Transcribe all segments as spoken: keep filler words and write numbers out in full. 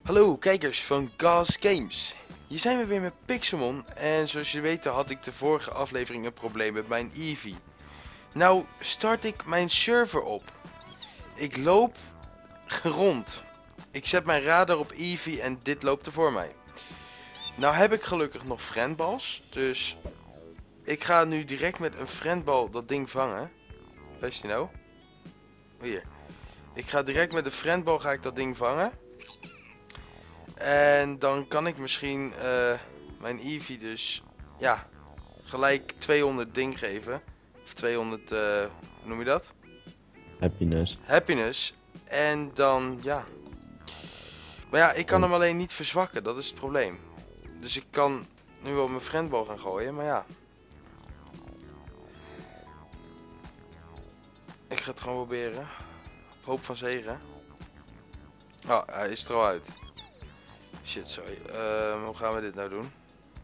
Hallo kijkers van Gas Games. Hier zijn we weer met Pixelmon en zoals je weet had ik de vorige aflevering een probleem met mijn Eevee. Nou start ik mijn server op. Ik loop rond. Ik zet mijn radar op Eevee en dit loopt er voor mij. Nou heb ik gelukkig nog friendballs, dus ik ga nu direct met een friendbal dat ding vangen. Waar is die nou? Hier. Ik ga direct met de friendbal ga ik dat ding vangen. En dan kan ik misschien uh, mijn Eevee dus, ja, gelijk tweehonderd ding geven. Of tweehonderd, uh, hoe noem je dat? Happiness. Happiness. En dan, ja. Maar ja, ik kan Oh. hem alleen niet verzwakken, dat is het probleem. Dus ik kan nu wel mijn friendbal gaan gooien, maar ja. Ik ga het gewoon proberen. Op hoop van zegen. Oh, hij is er al uit. Shit, sorry. Uh, hoe gaan we dit nou doen?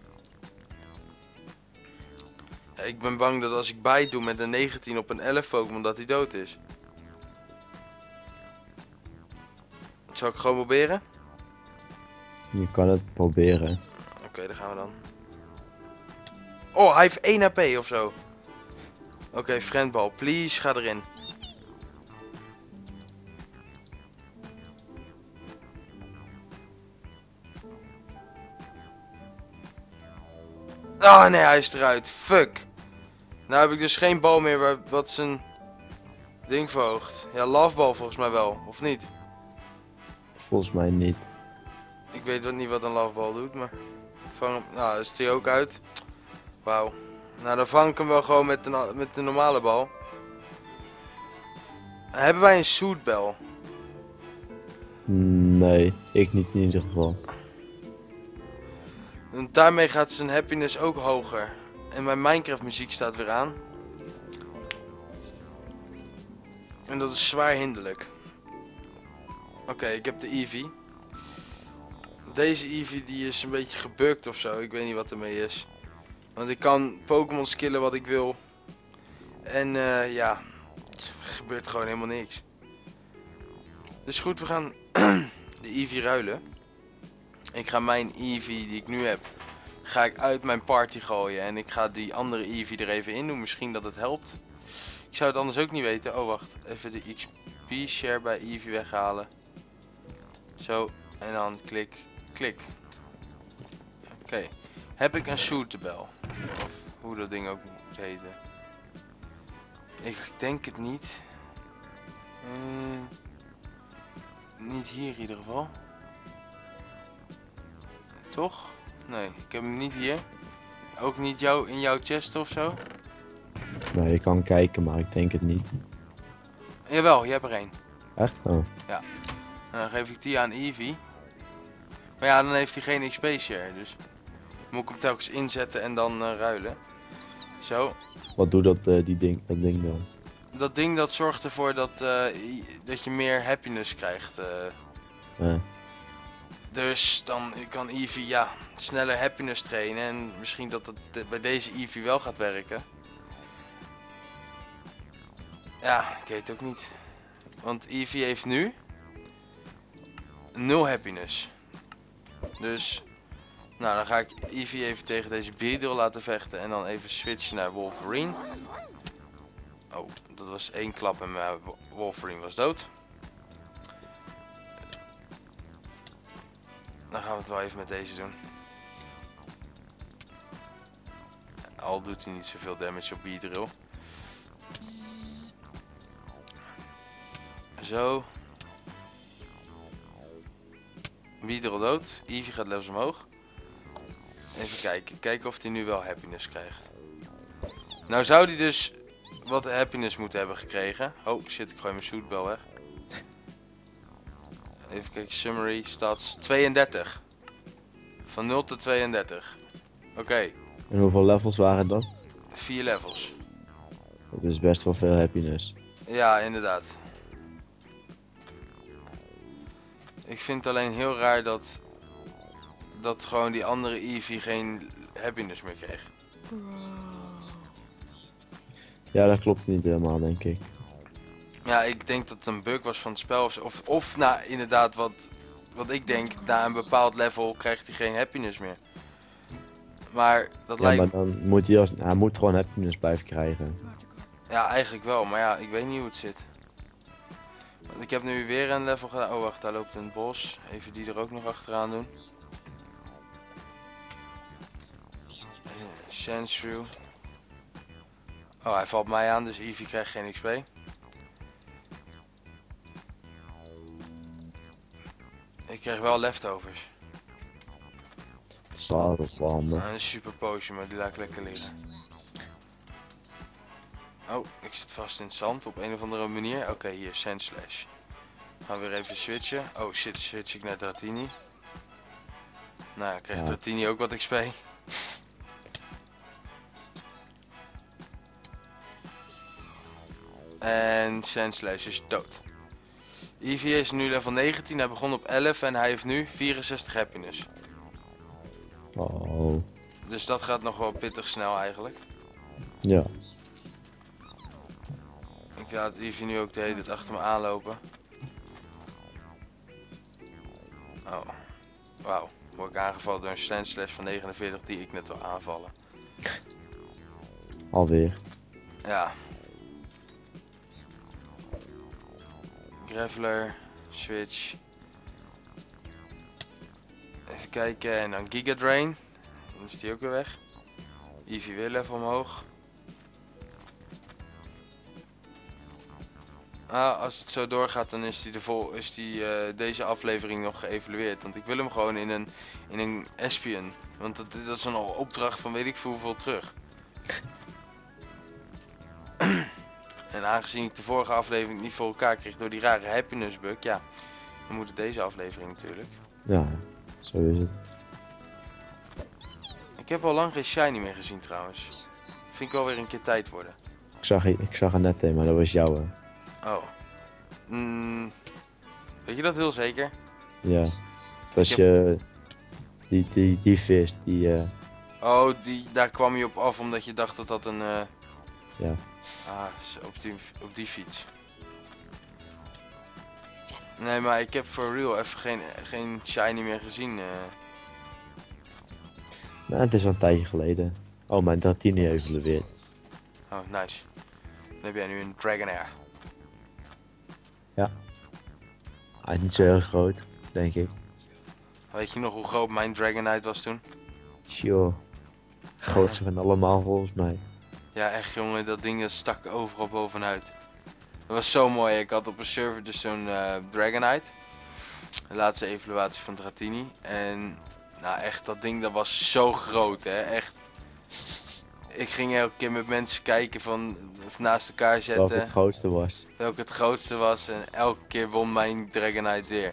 Ja, ik ben bang dat als ik bij doe met een negentien op een elf Pokémon dat hij dood is. Zal ik gewoon proberen? Je kan het proberen. Oké, okay, daar gaan we dan. Oh, hij heeft één H P of zo. Oké, okay, friendball, please, ga erin. Ah oh, nee, hij is eruit. Fuck. Nou heb ik dus geen bal meer waar, wat zijn ding verhoogt. Ja, loveball volgens mij wel, of niet? Volgens mij niet. Ik weet wat niet wat een loveball doet, maar vang hem. Nou, is die ook uit. Wauw. Nou, dan vang ik hem wel gewoon met de, met de normale bal. Hebben wij een suitbell? Nee, ik niet in ieder geval. En daarmee gaat zijn happiness ook hoger. En mijn Minecraft muziek staat weer aan. En dat is zwaar hinderlijk. Oké, okay, ik heb de Eevee. Deze Eevee die is een beetje gebukt of zo. Ik weet niet wat ermee is. Want ik kan Pokémon skillen wat ik wil. En uh, ja, er gebeurt gewoon helemaal niks. Dus goed, we gaan de Eevee ruilen. Ik ga mijn Eevee die ik nu heb, ga ik uit mijn party gooien. En ik ga die andere Eevee er even in doen. Misschien dat het helpt. Ik zou het anders ook niet weten. Oh wacht, even de X P share bij Eevee weghalen. Zo, en dan klik, klik. Oké, okay. Heb ik een suitbell? Of hoe dat ding ook moet heten. Ik denk het niet. Uh, niet hier in ieder geval. Toch? Nee, ik heb hem niet hier. Ook niet jou, in jouw chest of zo? Nou, je kan kijken, maar ik denk het niet. Jawel, je hebt er één. Echt? Oh. Ja. En dan geef ik die aan Eevee. Maar ja, dan heeft hij geen X P share, dus moet ik hem telkens inzetten en dan uh, ruilen. Zo. Wat doet dat, uh, die ding, dat ding dan? Dat ding dat zorgt ervoor dat, uh, dat je meer happiness krijgt. Uh. Uh. Dus dan kan Eevee ja, sneller happiness trainen en misschien dat het bij deze Eevee wel gaat werken. Ja, ik weet het ook niet. Want Eevee heeft nu nul happiness. Dus, nou dan ga ik Eevee even tegen deze Beedrill laten vechten en dan even switchen naar Wolverine. Oh, dat was één klap en mijn Wolverine was dood. Dan gaan we het wel even met deze doen. Al doet hij niet zoveel damage op Beedrill. Zo. Beedrill dood. Eevee gaat levels omhoog. Even kijken. Kijken of hij nu wel happiness krijgt. Nou zou hij dus wat happiness moeten hebben gekregen. Oh shit, ik gooi mijn suitbell weg. Even kijken. Summary. Stats. tweeëndertig. Van nul tot tweeëndertig. Oké. Okay. En hoeveel levels waren dat? Vier levels. Dat is best wel veel happiness. Ja, inderdaad. Ik vind het alleen heel raar dat dat gewoon die andere Eevee geen happiness meer kreeg. Ja, dat klopt niet helemaal, denk ik. Ja, ik denk dat het een bug was van het spel of, of, of nou inderdaad wat Want ik denk, na een bepaald level krijgt hij geen happiness meer. Maar dat Ja, lijkt... maar dan moet hij, als, hij moet gewoon happiness blijven krijgen. Ja, eigenlijk wel. Maar ja, ik weet niet hoe het zit. Want ik heb nu weer een level gedaan. Oh, wacht. Daar loopt een bos. Even die er ook nog achteraan doen. Sandshrew. Oh, hij valt mij aan. Dus Eevee krijgt geen X P. Ik krijg wel leftovers. Dat is altijd wel handig. Ah, een super potion, maar die laat ik lekker liggen. Oh, ik zit vast in het zand op een of andere manier. Oké, okay, hier, Sand Slash. Gaan we weer even switchen. Oh shit, switch ik naar Dratini. Nou, krijgt Ja. Dratini ook wat X P. En Sand Slash is dood. Eevee is nu level negentien, hij begon op elf en hij heeft nu vierenzestig happiness. Oh. Dus dat gaat nog wel pittig snel eigenlijk. Ja. Ik laat Eevee nu ook de hele tijd achter me aanlopen. Oh. Wauw. Word ik aangevallen door een Sand Slash van negenenveertig die ik net wil aanvallen. Alweer. Ja. Graveler. Switch. Even kijken en dan Giga Drain. Dan is die ook weer weg. Eevee weer level omhoog. Ah, als het zo doorgaat dan is die, de vol is die uh, deze aflevering nog geëvalueerd. Want ik wil hem gewoon in een, in een Espion. Want dat, dat is een opdracht van weet ik veel hoeveel terug. En aangezien ik de vorige aflevering niet voor elkaar kreeg door die rare happiness bug, ja, dan moet het deze aflevering natuurlijk. Ja, zo is het. Ik heb al lang geen shiny meer gezien trouwens. Vind ik wel weer een keer tijd worden. Ik zag, ik zag er net een, maar dat was jou hè. Oh. Mm, weet je dat heel zeker? Ja. Het was Ik je... Die, die, die vis, die... Uh... Oh, die, daar kwam je op af omdat je dacht dat dat een... Uh... Ja. Ah, op die, op die fiets. Nee, maar ik heb for real even geen, geen shiny meer gezien. Uh... Nou, het is al een tijdje geleden. Oh, mijn Dratini evolueert. Oh, nice. Dan heb jij nu een Dragonair. Ja. Hij is niet zo heel groot, denk ik. Weet je nog hoe groot mijn Dragonite was toen? Sure. Grootste van allemaal volgens mij. Ja, echt jongen, dat ding dat stak overal bovenuit. Dat was zo mooi. Ik had op een server dus zo'n uh, Dragonite. De laatste evaluatie van Dratini. En nou echt, dat ding dat was zo groot hè. Echt. Ik ging elke keer met mensen kijken van, of naast elkaar zetten. Welke het grootste was. Welke het grootste was. En elke keer won mijn Dragonite weer.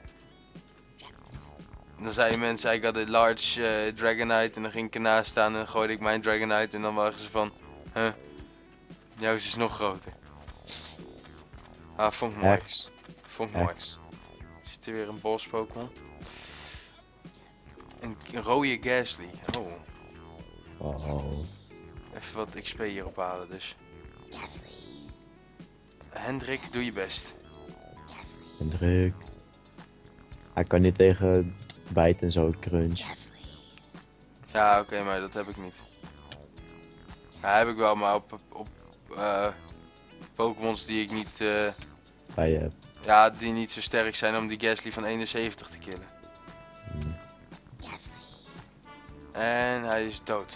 Dan zeiden mensen, ik had een large uh, Dragonite. En dan ging ik ernaast staan en dan gooide ik mijn Dragonite. En dan waren ze van, huh, jouw is nog groter. Ah, vond ik mooi. X. Vond ik mooi. X. Zit er weer een bos Pokémon. Een, een rode Ghastly. Oh. Oh. Even wat X P hierop halen dus. Hendrik, doe je best. En druk. Hij kan niet tegen bijten en zo, crunch. Ja, oké, okay, maar dat heb ik niet. Ja, heb ik wel, maar op, op uh, Pokémons die ik niet... Uh, Bij je hebt. ja, die niet zo sterk zijn om die Ghastly van eenenzeventig te killen. Hmm. En hij is dood.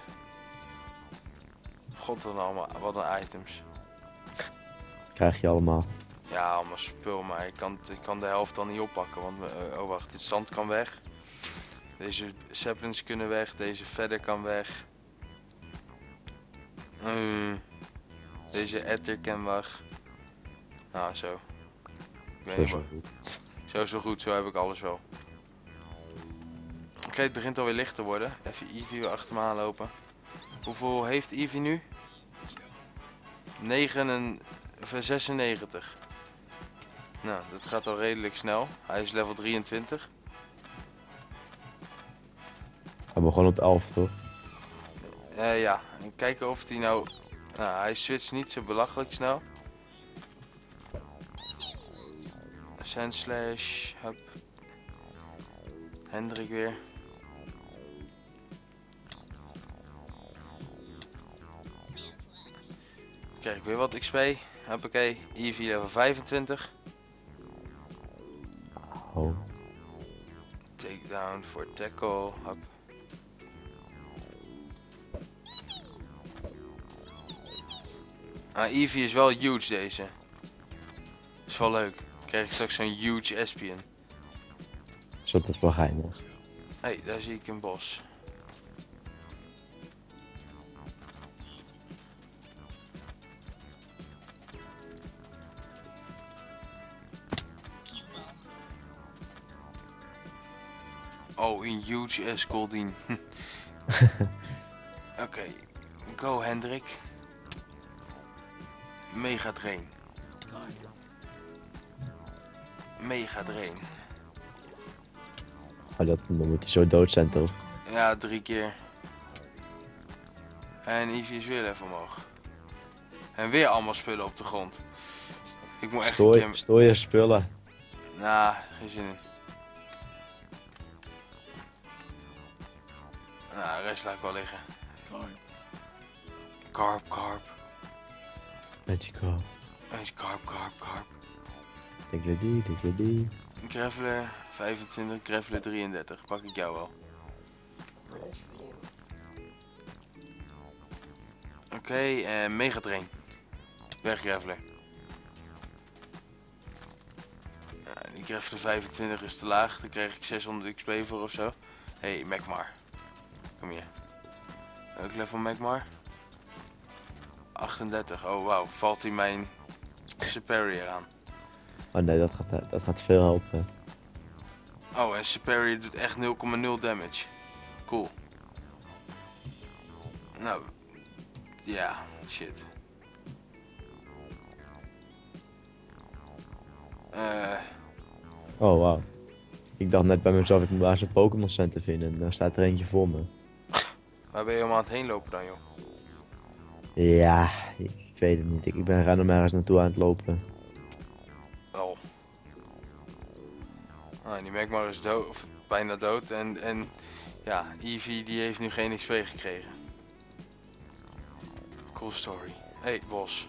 God, wat, allemaal, wat een items. Krijg je allemaal. Ja, allemaal spul, maar ik kan, ik kan de helft dan niet oppakken. Want, uh, oh wacht, dit zand kan weg. Deze saplings kunnen weg, deze verder kan weg. Uh, deze ether kan weg. Nou, zo. Ik weet Zo niet zo wat. goed. Zo zo goed, zo heb ik alles wel. Oké, okay, het begint alweer licht te worden. Even Eevee achter me aanlopen. Hoeveel heeft Eevee nu? negen en zesennegentig. Nou, dat gaat al redelijk snel. Hij is level drieëntwintig. Hij begon op elf toch? Uh, ja, en kijken of hij nou... Nou, hij switcht niet zo belachelijk snel. Sand Slash, hup. Hendrik weer. Krijg ik weer wat X P. Hoppakee. Eevee level vijfentwintig. Oh. Takedown voor tackle. Hop. Ah, Eevee is wel huge deze. Is wel leuk. Dan krijg ik straks zo'n huge Espion. Is altijd wel geinig. Hé, hey, daar zie ik een bos. Oh, een huge ass Goldien. Oké, okay. Go Hendrik. Mega drain. Mega drain. Oh, dat, dan moet hij zo dood zijn toch? Ja, drie keer. En Eevee is weer level omhoog. En weer allemaal spullen op de grond. Ik moet echt Stooi, een keer... stooi je spullen. Nah, geen zin in. Nou, de rest laat ik wel liggen. Carp, carp. Magical. Eens carp, carp, carp. Diggly diggly. Graveler vijfentwintig, Graveler drieëndertig. Pak ik jou wel. Oké, okay, en Mega Drain. Weg Graveler. Ja, die Graveler vijfentwintig is te laag. Daar krijg ik zeshonderd X P voor ofzo. Hé, hey, Magmar. Kom hier. Welk level Magmar? achtendertig. Oh wauw, valt hij mijn Superior aan. Oh nee, dat gaat, dat gaat veel helpen. Oh, en Superior doet echt nul komma nul damage. Cool. Nou, ja, shit. Eh... Oh wauw. Ik dacht net bij mezelf, ik moet daar zo'n Pokémon Center vinden. En daar staat er eentje voor me. Waar ben je om aan het heen lopen dan, joh? Ja, ik, ik weet het niet. Ik, ik ben random ergens naartoe aan het lopen. Oh. Ah, die Magmar is dood, of bijna dood. En, en ja, Eevee die heeft nu geen X P gekregen. Cool story. Hey, bos.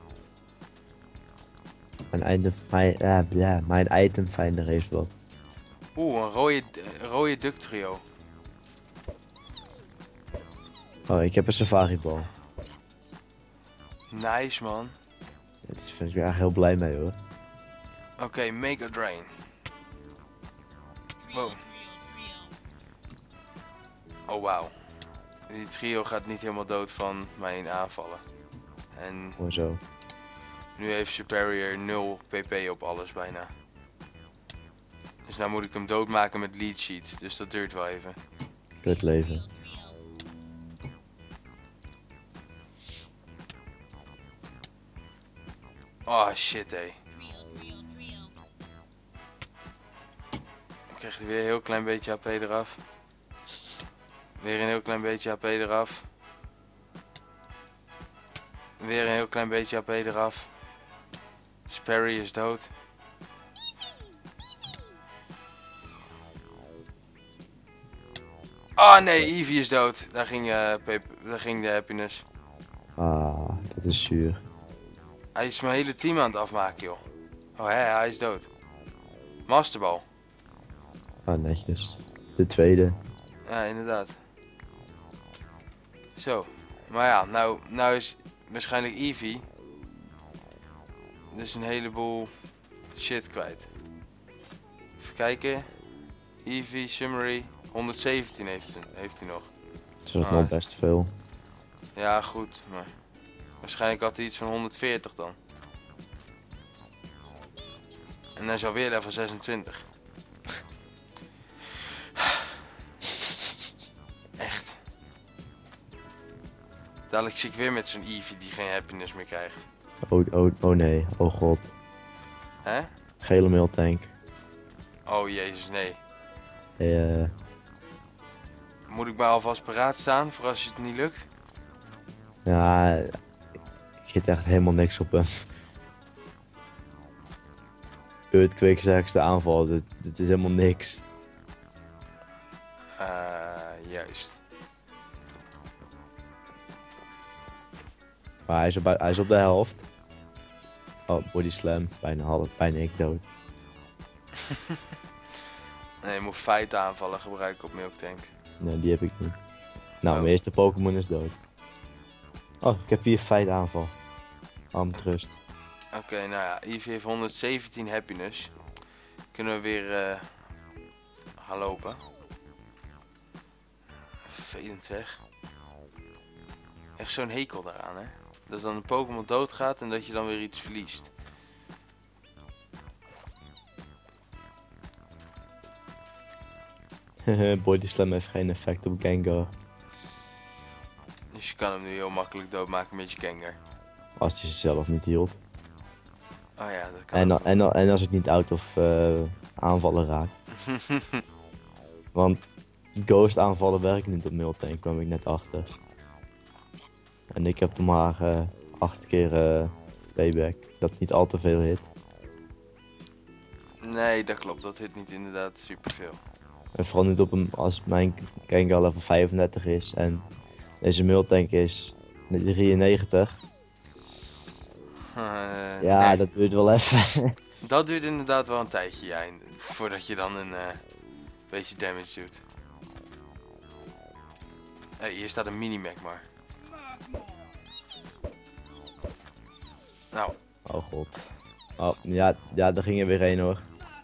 Mijn, item, mijn, ja, ja, mijn itemfinder heeft wat. Oeh, een rode, uh, rode duck trio. Oh, ik heb een safari bal. Nice, man. Daar ben ik weer eigenlijk heel blij mee hoor. Oké, okay, Mega Drain. Wow. Oh, wauw. Die trio gaat niet helemaal dood van mijn aanvallen. En Gewoon zo. nu heeft Superior nul P P op alles bijna. Dus nou moet ik hem doodmaken met lead sheet. Dus dat duurt wel even. Kut leven. Oh shit, hé. Ik krijg weer een heel klein beetje H P eraf. Weer een heel klein beetje H P eraf. Weer een heel klein beetje H P eraf. Sperry is dood. Oh nee, Eevee is dood. Daar ging, uh, daar ging de happiness. Ah, dat is zuur. Hij is mijn hele team aan het afmaken, joh. Oh hè, hij is dood. Masterball. Ah, netjes. De tweede. Ja, inderdaad. Zo. Maar ja, nou, nou is waarschijnlijk Eevee dus een heleboel shit kwijt. Even kijken. Eevee, summary. honderdzeventien heeft, heeft hij nog. Dus dat is Ah. nog best veel. Ja, goed. Maar waarschijnlijk had hij iets van honderdveertig dan. En hij is alweer level zesentwintig. Echt. Dadelijk zie ik weer met zo'n Eevee die geen happiness meer krijgt. Oh, oh, oh nee. Oh god. Hè? Gele mailtank. Oh jezus, nee. Eh... Moet ik maar alvast paraat staan voor als het niet lukt? Ja, ik zit echt helemaal niks op hem. Earthquake is eigenlijk de aanval, dit, dit is helemaal niks. Uh, juist. Maar hij is op, hij is op de helft. Oh, body slam. Bijna half, bijna ik dood. Nee, je moet feiten aanvallen gebruiken op Milktank. Nee, die heb ik niet. Nou, Oh. mijn eerste Pokémon is dood. Oh, ik heb hier feit aanval. Armtrust. Oké, okay, nou ja, Eevee heeft honderdzeventien happiness. Kunnen we weer uh, gaan lopen. Vervelend zeg. Echt zo'n hekel daaraan, hè. Dat dan een Pokémon doodgaat en dat je dan weer iets verliest. Body slam heeft geen effect op Gengar. Dus je kan hem nu heel makkelijk doodmaken met je Gengar. Als hij zichzelf niet hield. Oh ja, dat kan En, ook. en, en als het niet out of uh, aanvallen raakt. Want ghost aanvallen werken niet op Miltank, kwam ik net achter. En ik heb er maar uh, acht keer uh, payback. Dat niet al te veel hit. Nee, dat klopt. Dat hit niet inderdaad superveel. En vooral niet op een, als mijn Gengar level vijfendertig is en deze Miltank is drieënnegentig. Uh, ja, nee. dat duurt wel even. Dat duurt inderdaad wel een tijdje, ja, voordat je dan een uh, beetje damage doet. Hé, hey, hier staat een mini-mac maar. Nou. Oh god. Oh, ja, ja, daar ging er weer heen hoor.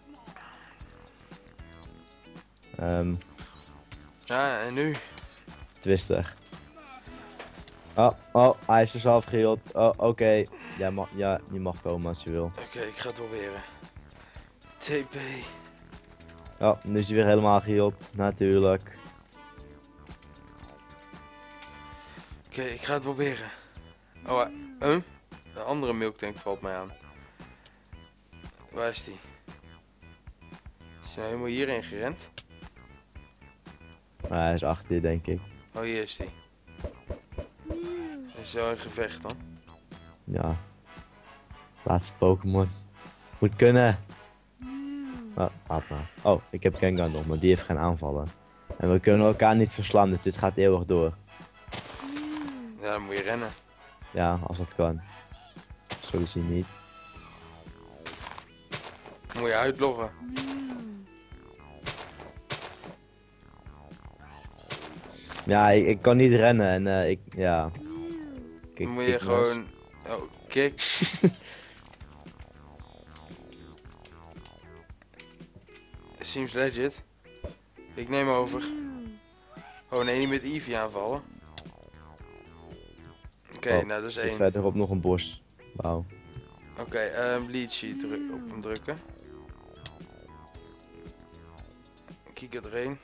Um, ja, en nu? Twister. Oh, oh, hij is zichzelf geheeld. Oh, oké. Okay. Ja, mag, ja, je mag komen als je wil. Oké, okay, ik ga het proberen. T P. Oh, nu is hij weer helemaal geheeld. Natuurlijk. Oké, okay, ik ga het proberen. Oh, uh, huh? Een andere Milktank valt mij aan. Waar is die? Is hij nou helemaal hierheen gerend? Maar hij is achter je, denk ik. Oh, hier is die. Is zo een gevecht dan? Ja. Laatste Pokémon. Moet kunnen. Oh, laat maar. Oh, ik heb Gengar nog, maar die heeft geen aanvallen. En we kunnen elkaar niet verslaan, dus dit gaat eeuwig door. Ja, dan moet je rennen. Ja, als dat kan. Zo is hij niet. Moet je uitloggen. Ja, ik, ik kan niet rennen en uh, ik, ja. Dan moet je gewoon... Oh, kick. Seems legit. Ik neem over. Oh nee, niet met Eevee aanvallen. Oké, okay, oh, nou dat is één. Er zit verderop nog een bos. Wauw. Oké, okay, um, Leechy druk op hem drukken. Kijk erheen.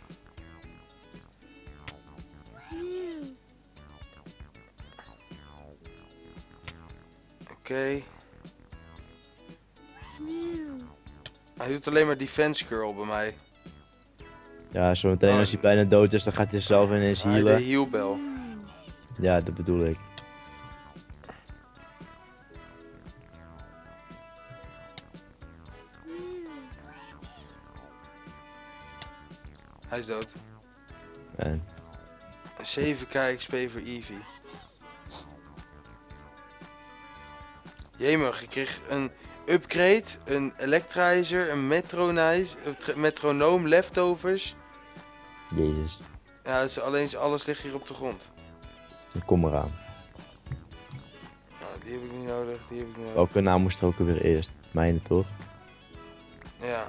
Oké. Okay. Hij doet alleen maar defense curl bij mij. Ja, zo meteen oh, als hij bijna dood is, dan gaat hij zelf ineens ah, healen. De healbell. Ja, dat bedoel ik. Hij is dood. En? zeven k X P voor Eevee. Jemig, ik kreeg een upgrade, een electrizer, een metronize, metronoom, leftovers. Jezus. Ja, dus alleen alles ligt hier op de grond. Kom eraan. Nou, die heb ik niet nodig, die heb ik niet nodig. Welke naam moest er ook alweer eerst? Mijne toch? Ja.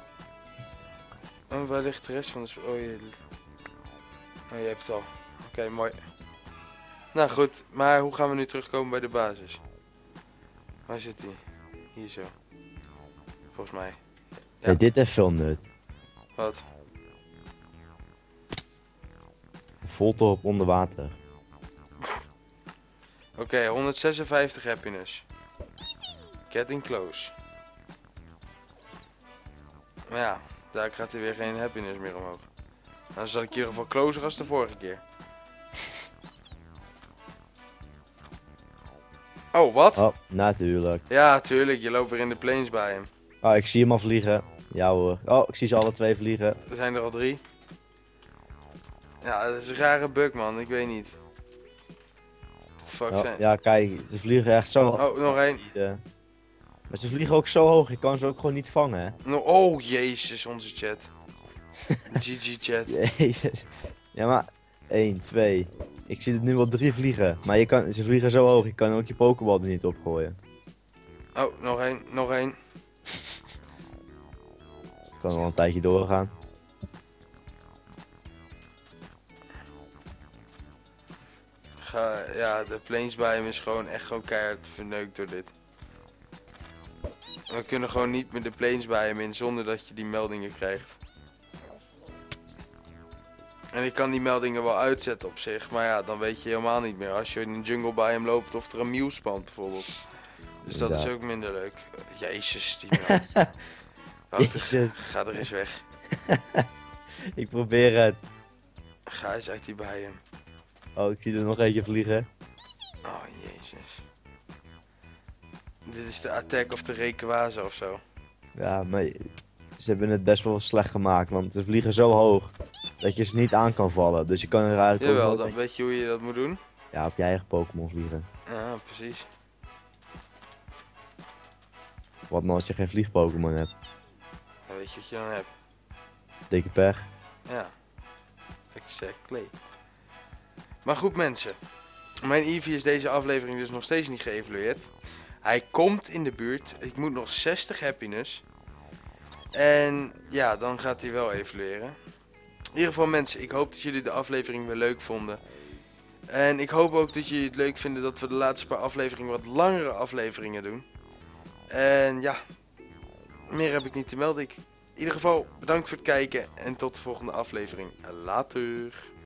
En waar ligt de rest van de... Oh, je... oh, je hebt het al. Oké, okay, mooi. Nou goed, maar hoe gaan we nu terugkomen bij de basis? Waar zit hij? Hier zo. Volgens mij. Ja. Hey, dit heeft veel nut. Wat? Voltorp onder water. Oké, okay, honderdzesenvijftig happiness. Getting close. Maar ja, daar gaat hij weer geen happiness meer omhoog. Nou, dan zat ik in ieder geval closer als de vorige keer. Oh, wat? Oh, natuurlijk. Ja, tuurlijk. Je loopt weer in de plains bij hem. Oh, ik zie hem al vliegen. Ja hoor. Oh, ik zie ze alle twee vliegen. Er zijn er al drie. Ja, dat is een rare bug, man. Ik weet niet. What the fuck Ja, zijn... ja, kijk, ze vliegen echt zo hoog. Oh, nog één. Maar ze vliegen ook zo hoog, je kan ze ook gewoon niet vangen, hè. No, oh, jezus, onze chat. G G chat. Jezus. Ja, maar één, twee. Ik zie het nu wel drie vliegen. Maar je kan, ze vliegen zo hoog, je kan ook je pokeball er niet opgooien. Oh, nog één, nog één. Het kan wel een tijdje doorgaan. Ga, ja, de plains bij hem is gewoon echt gewoon keihard verneukt door dit. We kunnen gewoon niet meer de plains bij hem in zonder dat je die meldingen krijgt. En ik kan die meldingen wel uitzetten op zich, maar ja, dan weet je helemaal niet meer als je in een jungle bij hem loopt of er een Mew spant bijvoorbeeld. Dus dat is Ja. ook minder leuk. Jezus, die man. Wouter, Jezus. ga er eens weg. Ik probeer het. Ga eens uit die bij hem. Oh, ik zie er nog eentje vliegen. Oh, jezus. Dit is de attack of de Rayquaza of zo. Ja, maar ze hebben het best wel slecht gemaakt, want ze vliegen zo hoog dat je ze niet aan kan vallen. Dus je kan er eigenlijk ook Jawel, wel dan met- weet je hoe je dat moet doen. ja, op je eigen Pokémon vliegen. Ja, precies. Wat nou als je geen vlieg-Pokémon hebt? Dan weet je wat je dan hebt. Dikke pech. Ja. Exactly. Maar goed mensen. Mijn Eevee is deze aflevering dus nog steeds niet geëvalueerd. Hij komt in de buurt. Ik moet nog zestig happiness. En ja, dan gaat hij wel evalueren. In ieder geval mensen, ik hoop dat jullie de aflevering weer leuk vonden. En ik hoop ook dat jullie het leuk vinden dat we de laatste paar afleveringen wat langere afleveringen doen. En ja, meer heb ik niet te melden. Ik, in ieder geval bedankt voor het kijken en tot de volgende aflevering. Later.